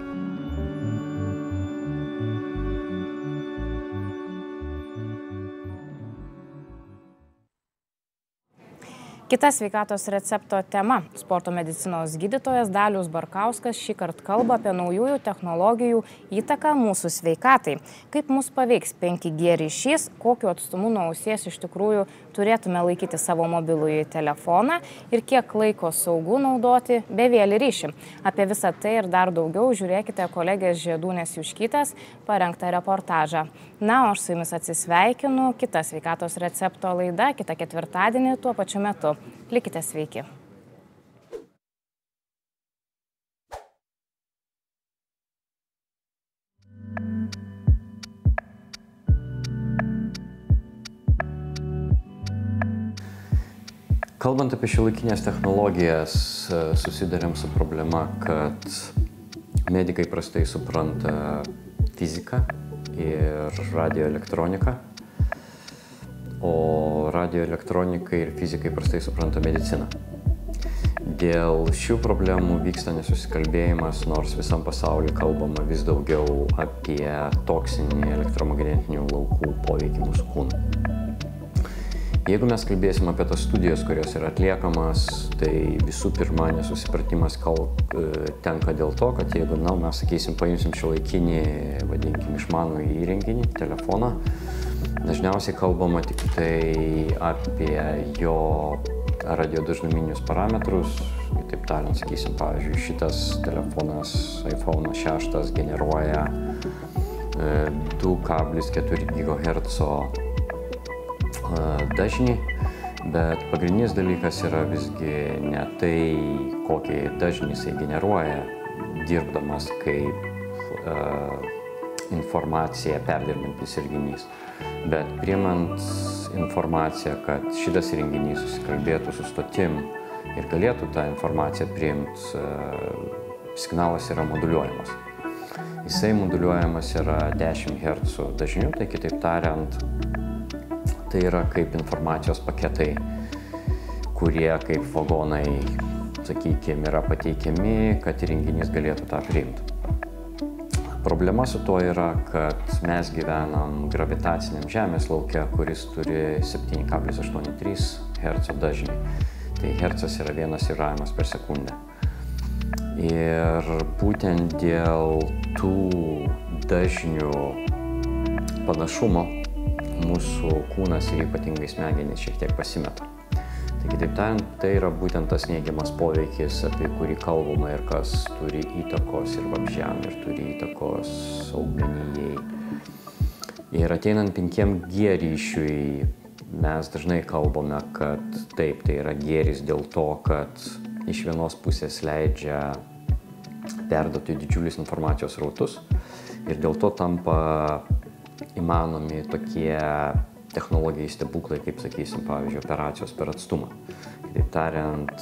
Kita sveikatos recepto tema. Sporto medicinos gydytojas Dalius Barkauskas šį kartą kalba apie naujųjų technologijų įtaką mūsų sveikatai. Kaip mus paveiks penki G ryšys, kokiu atstumu nuo ausies iš tikrųjų turėtume laikyti savo mobilųjį telefoną ir kiek laiko saugu naudoti bevielį ryšį. Apie visą tai ir dar daugiau žiūrėkite kolegės Žiedūnės Juškytės parengtą reportažą. Na, o aš su jumis atsisveikinu. Kita sveikatos recepto laida, kitą ketvirtadienį tuo pačiu metu. Likite sveiki. Kalbant apie šiuolaikinės technologijas, susiduriam su problema, kad medikai prastai supranta fiziką ir radioelektronika. O radioelektronikai ir fizikai prastai supranta mediciną. Dėl šių problemų vyksta nesusikalbėjimas, nors visam pasaulyje kalbama vis daugiau apie toksinį elektromagnetinių laukų poveikį mūsų kūnui. Jeigu mes kalbėsim apie tas studijas, kurios yra atliekamas, tai visų pirma nesusipratimas kalb, tenka dėl to, kad jeigu, na, mes, sakysim, paimsim šiuolaikinį, vadinkim, išmanų įrenginį, telefoną, dažniausiai kalbama tik tai apie jo radiodažnuminius parametrus. Taip tariant, sakysim, pavyzdžiui, šitas telefonas iPhone šeši generuoja du kablelis keturi gigaherco dažnį, bet pagrindinis dalykas yra visgi ne tai, kokį dažnį jisai generuoja, dirbdamas kaip uh, informaciją perdirbantis įrenginys, bet priimant informaciją, kad šitas įrenginys susikalbėtų su stotim ir galėtų tą informaciją priimti, uh, signalas yra moduliuojamas. Jisai moduliuojamas yra dešimt hercų dažniu, tai kitaip tariant, tai yra kaip informacijos paketai, kurie kaip vagonai, sakykime, yra pateikiami, kad įrenginys galėtų tą priimti. Problema su to yra, kad mes gyvenam gravitaciniam Žemės lauke, kuris turi septyni kablelis aštuoni trys herco dažnį. Tai hercas yra vienas svyravimas per sekundę. Ir būtent dėl tų dažnių panašumo mūsų kūnas ir ypatingai smegenys šiek tiek pasimeta. Taigi, taip tariant, tai yra būtent tas neigiamas poveikis, apie kurį kalbama ir kas turi įtakos ir vabzdžiam, ir turi įtakos augmenijai. Ir ateinant penkiem G ryšiui, mes dažnai kalbame, kad taip, tai yra gėris dėl to, kad iš vienos pusės leidžia perduoti didžiulius informacijos srautus ir dėl to tampa įmanomi tokie technologijai stebuklai, kaip, sakysim, pavyzdžiui, operacijos per atstumą. Kitaip tariant,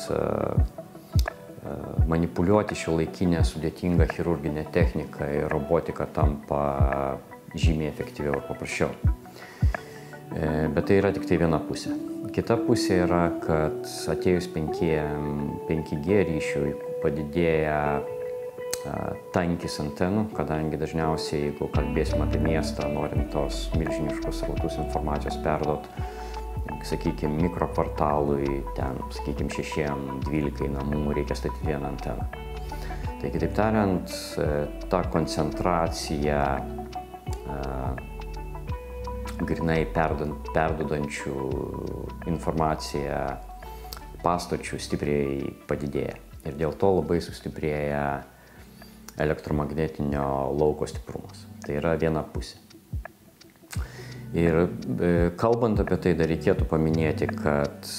manipuliuoti šiuolaikinę sudėtingą chirurginę techniką ir robotiką tampa žymiai efektyviau ir paprasčiau. Bet tai yra tik tai viena pusė. Kita pusė yra, kad atėjus penki G ryšiui padidėja tankis antenų, kadangi dažniausiai, jeigu kalbėsim apie miestą, norint tos milžiniškos srautus informacijos perduot, sakykime, mikrokvartalui, ten, sakykime, šešiem, dvylikai namų reikia statyti vieną anteną. Tai kitaip tariant, ta koncentracija grinai perduodančių informaciją pastočių stipriai padidėja. Ir dėl to labai sustiprėja elektromagnetinio lauko stiprumas. Tai yra viena pusė. Ir kalbant apie tai, dar reikėtų paminėti, kad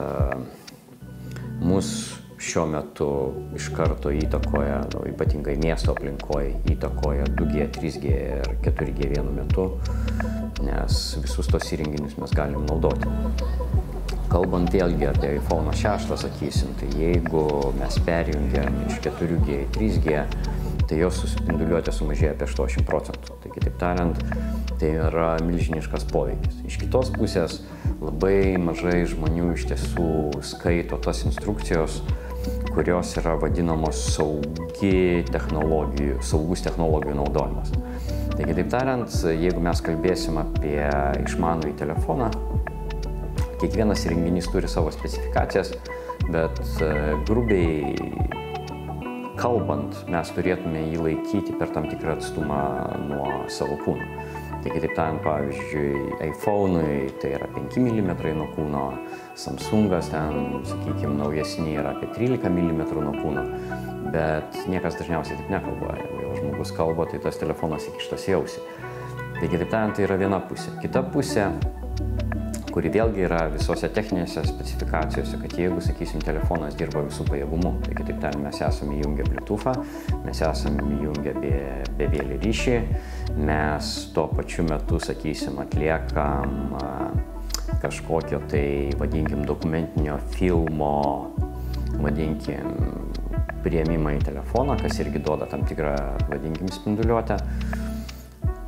mus šiuo metu iš karto įtakoja, nu, ypatingai miesto aplinkoje, įtakoja du G, trys G ir keturi G vienu metu, nes visus tos įrenginius mes galim naudoti. Kalbant vėlgi apie iPhone šeši, sakysim, tai jeigu mes perjungiam iš keturi G į trys G, tai jos suspinduliuotė sumažėja apie aštuoniasdešimt procentų. Tai kitaip tariant, tai yra milžiniškas poveikis. Iš kitos pusės labai mažai žmonių iš tiesų skaito tas instrukcijos, kurios yra vadinamos saugi technologijų, saugus technologijų naudojimas. Tai kitaip tariant, jeigu mes kalbėsim apie išmanųjį telefoną, kiekvienas įrenginys turi savo specifikacijas, bet grubiai kalbant, mes turėtume jį laikyti per tam tikrą atstumą nuo savo kūno. Tai kitaip tariant, pavyzdžiui, iPhone'ui tai yra penki milimetrai nuo kūno, Samsungas ten, sakykime, naujesni yra apie trylika milimetrų nuo kūno, bet niekas dažniausiai taip nekalba. Jeigu žmogus kalba, tai tas telefonas įkištas į ausį. Tai kitaip tariant, tai yra viena pusė. Kita pusė, kuri vėlgi yra visose techninėse specifikacijose, kad jeigu, sakysim, telefonas dirba visų pajėgumu, tai kitaip tariant, mes esame įjungę Bluetooth'ą, mes esame įjungę bevielį ryšį, mes tuo pačiu metu, sakysim, atliekam kažkokio tai, vadinkim, dokumentinio filmo, vadinkim, priėmimą į telefoną, kas irgi duoda tam tikrą, vadinkim, spinduliuotę.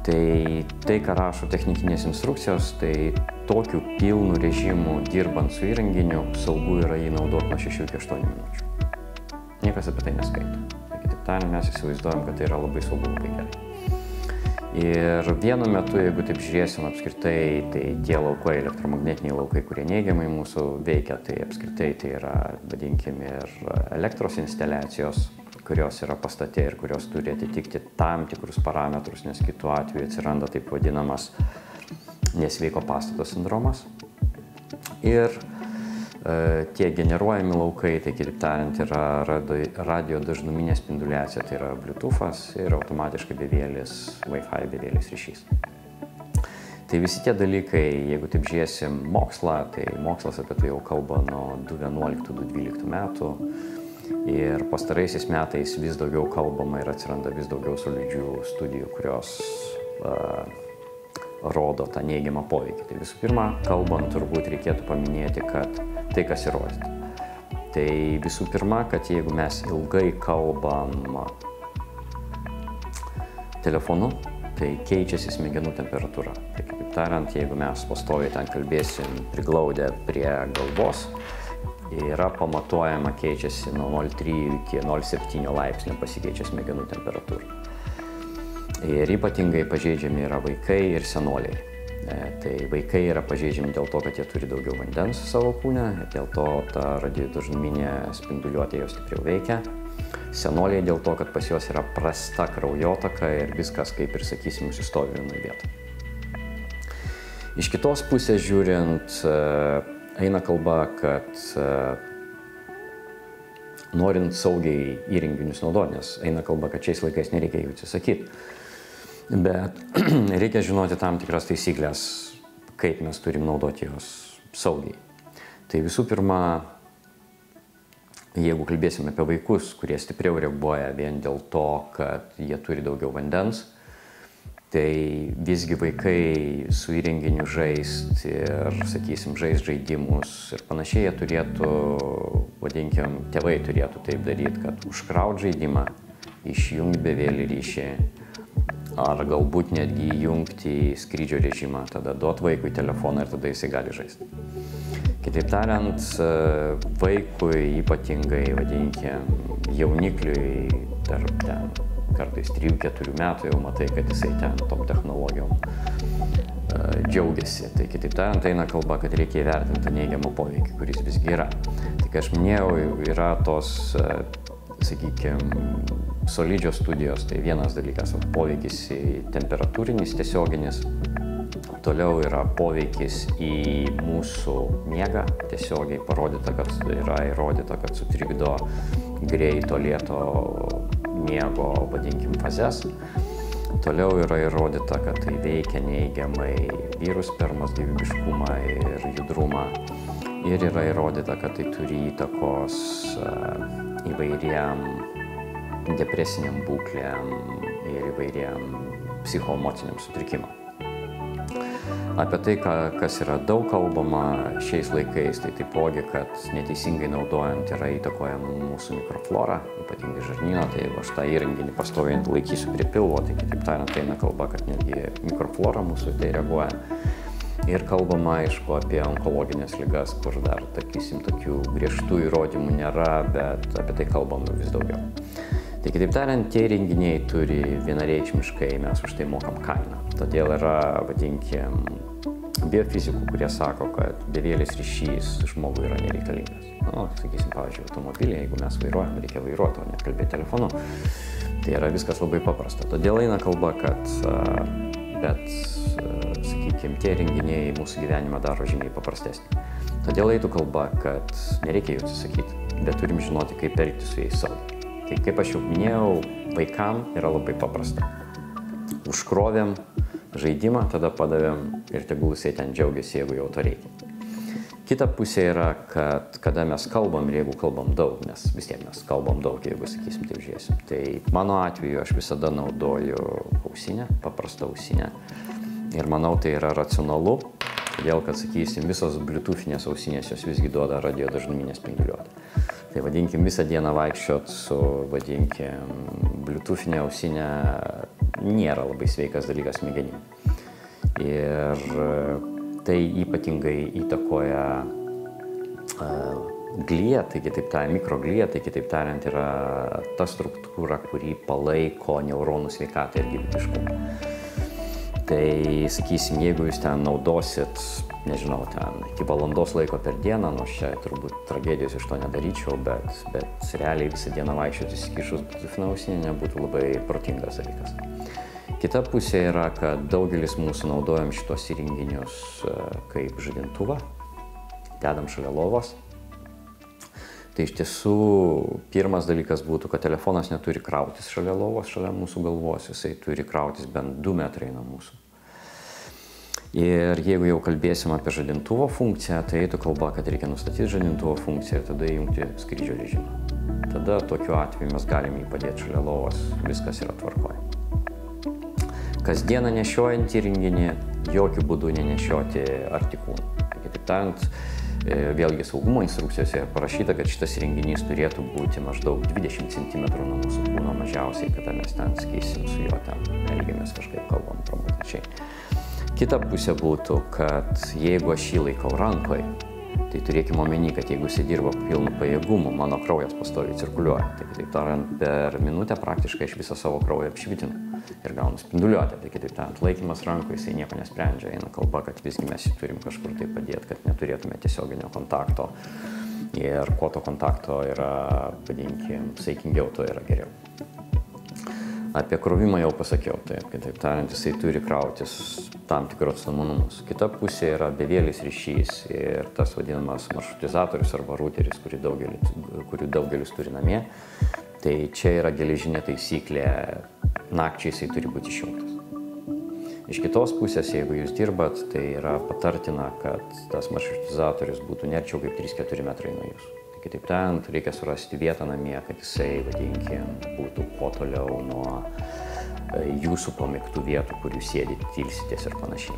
Tai tai, ką rašo technikinės instrukcijos, tai tokiu pilnu režimu dirbant su įrenginiu saugu yra jį naudoti nuo šešių iki aštuonių minučių. Niekas apie tai neskaito. Tai kitaip tariant, mes įsivaizduojam, kad tai yra labai saugu, labai gerai. Ir vienu metu, jeigu taip žiūrėsim apskritai, tai tie laukai, elektromagnetiniai laukai, kurie neigiamai mūsų veikia, tai apskritai tai yra, vadinkim, ir elektros instaliacijos, kurios yra pastate ir kurios turi atitikti tam tikrus parametrus, nes kitu atveju atsiranda taip vadinamas nesveiko pastato sindromas. Ir e, tie generuojami laukai, tai kitaip tariant, yra radio dažnuminė spinduliacija, tai yra Bluetooth'as ir automatiškai bevėlis Wi-Fi bevėlis ryšys. Tai visi tie dalykai, jeigu taip žiūrėsim mokslą, tai mokslas apie tai jau kalba nuo du tūkstančiai vienuoliktų du tūkstančiai dvyliktų metų. Ir pastaraisiais metais vis daugiau kalbama ir atsiranda vis daugiau solidžių studijų, kurios uh, rodo tą neigiamą poveikį. Tai visų pirma, kalbant, turbūt reikėtų paminėti, kad tai, kas įrodyta. Tai visų pirma, kad jeigu mes ilgai kalbam telefonu, tai keičiasi smegenų temperatūra. Tai kaip tariant, jeigu mes pastoviai ten kalbėsim priglaudę prie galvos, yra pamatuojama, keičiasi nuo nol komą trijų iki nol komą septynių laipsnių pasikeičia smegenų temperatūra. Ir ypatingai pažeidžiami yra vaikai ir senoliai. E, tai vaikai yra pažeidžiami dėl to, kad jie turi daugiau vandens savo kūne, dėl to ta radiodažnuminė spinduliuotė jau stipriau veikia. Senoliai dėl to, kad pas juos yra prasta kraujotaka ir viskas, kaip ir sakysim, sustovi vienoje vietoje. Iš kitos pusės žiūrint, eina kalba, kad uh, norint saugiai įrenginius naudoti, nes eina kalba, kad šiais laikais nereikia jų atsisakyti. Bet reikia žinoti tam tikras taisyklės, kaip mes turim naudoti juos saugiai. Tai visų pirma, jeigu kalbėsime apie vaikus, kurie stipriau reaguoja vien dėl to, kad jie turi daugiau vandens, tai visgi vaikai su įrenginiu žaist ir, sakysim, žaist žaidimus ir panašiai, jie turėtų, vadinkim, tėvai turėtų taip daryti, kad užkraut žaidimą, išjungti bevėlį ryšį, ar galbūt netgi įjungti į skrydžio režimą, tada duot vaikui telefoną ir tada jisai gali žaisti. Kitaip tariant, vaikui ypatingai, vadinkim, jaunikliui tarp ten, kartais trijų keturių metų jau matai, kad jisai ten tom technologijom uh, džiaugiasi. Tai kitaip tariant, eina kalba, kad reikia įvertinti tą neigiamą poveikį, kuris visgi yra. Tik aš minėjau, yra tos, uh, sakykime, solidžios studijos, tai vienas dalykas, poveikis temperatūrinis, tiesioginis. Toliau yra poveikis į mūsų miegą, tiesiogiai parodyta, kad yra įrodyta, kad sutrikdo greito lėto miego, vadinkim, fazes. Toliau yra įrodyta, kad tai veikia neigiamai vyrų spermos gyvybiškumą ir judrumą. Ir yra įrodyta, kad tai turi įtakos įvairiem depresiniam būklėm ir įvairiem psichoemociniam sutrikimam. Apie tai, kas yra daug kalbama šiais laikais, tai taipogi, kad neteisingai naudojant yra įtakojama mūsų mikroflora, ypatingai žarnyno, tai jeigu aš tą įrenginį pastoviai laikysiu prie pilvo, tai kitaip tariant, eina kalba, kad netgi mikroflora mūsų tai reaguoja. Ir kalbama, aišku, apie onkologinės ligas, kur dar, takysim, tokių griežtų įrodymų nėra, bet apie tai kalbama vis daugiau. Tai kitaip tariant, tie įrenginiai turi vienareikšmiškai, mes už tai mokam kainą. Todėl yra, vadinkim, biofizikų, kurie sako, kad bevėlis ryšys žmogui yra nereikalingas. Nu, sakysim, pavyzdžiui, automobilį, jeigu mes vairuojam, reikia vairuoti, o ne kalbėti telefonu. Tai yra viskas labai paprasta. Todėl eina kalba, kad, bet, sakykime, tie įrenginiai mūsų gyvenimą daro žymiai paprastesnį. Todėl eitų kalba, kad nereikia jų atsisakyti, bet turim žinoti, kaip elgtis su jais saugiai. Tai kaip aš jau minėjau, vaikam yra labai paprasta. Užkrovėm žaidimą, tada padavėm ir tegul jisai ten džiaugiasi, jeigu jau to reikia. Kita pusė yra, kad kada mes kalbam ir jeigu kalbam daug, nes vis tiek mes kalbam daug, jeigu sakysim, taip žiūrėsim. Tai mano atveju aš visada naudoju ausinę, paprastą ausinę. Ir manau, tai yra racionalu, todėl kad, sakysim, visos bliutufinės ausinės jos visgi duoda radiodažnuminę spinduliuotę. Tai vadinkim, visą dieną vaikščiot su, vadinkim, bluetoothinė ausinė nėra labai sveikas dalykas smegenim. Ir tai ypatingai įtakoja uh, gliją, tai kitaip tariant, mikrogliją, tai kitaip tariant yra ta struktūra, kuri palaiko neuronų sveikatą ir gyvybiškumą. Tai, sakysim, jeigu jūs ten naudosit, nežinau, ten iki valandos laiko per dieną, nors čia turbūt tragedijos iš to nedaryčiau, bet, bet realiai visą dieną vaikščioti įsikišus bluetoothinę ausinę nebūtų labai protingas dalykas. Kita pusė yra, kad daugelis mūsų naudojam šitos įrenginius kaip žadintuvą, dedam šalia lovos. Tai iš tiesų pirmas dalykas būtų, kad telefonas neturi krautis šalia lovos, šalia mūsų galvos, jisai turi krautis bent du metrai nuo mūsų. Ir jeigu jau kalbėsim apie žadintuvo funkciją, tai eitų kalba, kad reikia nustatyti žadintuvo funkciją ir tada įjungti skrydžio režimą. Tada tokiu atveju mes galime jį padėti šalia lovos, viskas yra tvarkoje. Kasdieną nešiojant įrenginį, jokių būdų nenešioti artikūnų. Kitaip tariant, vėlgi saugumo instrukcijose parašyta, kad šitas įrenginys turėtų būti maždaug dvidešimt centimetrų nuo mūsų kūno mažiausiai, kada mes ten sakysim su juo ten elgiamės kažkaip kalbam pramotačiai. Kita pusė būtų, kad jeigu aš jį laikau rankoje, tai turėkime omeny, kad jeigu jis dirba pilnu pajėgumu, mano kraujas pastoviai cirkuliuoja. Tai kitaip tariant, per minutę praktiškai aš visą savo kraują apšvitinu ir gaunu spinduliuotę. Tai kitaip tariant, laikymas rankoje jisai nieko nesprendžia. Eina kalba, kad visgi mes jį turim kažkur tai padėti, kad neturėtume tiesioginio kontakto. Ir kuo to kontakto yra, vadinkim, saikingiau, to yra geriau. Apie krovimą jau pasakiau, tai kitaip tariant, jisai turi krautis tam tikrus atstumus. Kita pusė yra bevėlis ryšys ir tas vadinamas maršrutizatorius arba routeris, kurį daugelis, kurį daugelis turi namie. Tai čia yra geležinė taisyklė, nakčiai jisai turi būti išjungtas. Iš kitos pusės, jeigu jūs dirbat, tai yra patartina, kad tas maršrutizatorius būtų ne arčiau kaip trys keturi metrai nuo jūsų. Kitaip tariant, reikia surasti vietą namie, kad jisai, vadinkim, būtų kuo toliau nuo jūsų pamėgtų vietų, kur jūs sėdite, tilsitės ir panašiai.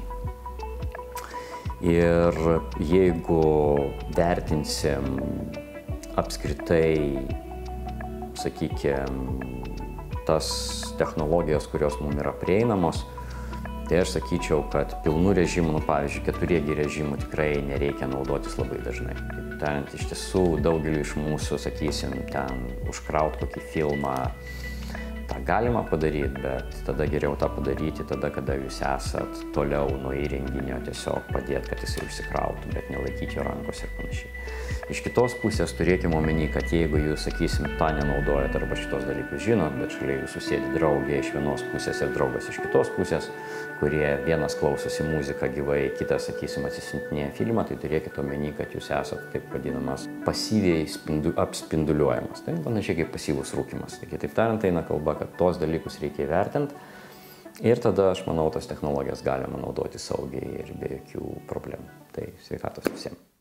Ir jeigu vertinsim apskritai, sakykime, tas technologijas, kurios mums yra prieinamos, tai aš sakyčiau, kad pilnų režimų, nu, pavyzdžiui, keturi G režimų tikrai nereikia naudotis labai dažnai. Tariant, iš tiesų daugeliu iš mūsų, sakysim, ten užkraut kokį filmą, tą galima padaryti, bet tada geriau tą padaryti tada, kada jūs esat toliau nuo įrenginio, tiesiog padėti, kad jisai užsikrautų, bet nelaikyti jo rankos ir panašiai. Iš kitos pusės turėkime omeny, kad jeigu jūs, sakysim, tą nenaudojat arba šitos dalykus žinot, bet šalia jūsų sėdi draugė iš vienos pusės ir draugas iš kitos pusės, kurie vienas klausosi muziką gyvai, kitas, sakysim, atsisintinėja filmą, tai turėkite omeny, kad jūs esat taip vadinamas pasyviai spindu, apspinduliuojamas. Tai panašiai kaip pasyvus rūkymas. Tai kitaip tariant, eina kalba, kad tos dalykus reikia įvertinti ir tada, aš manau, tas technologijas galima naudoti saugiai ir be jokių problemų. Tai sveikatos visiems.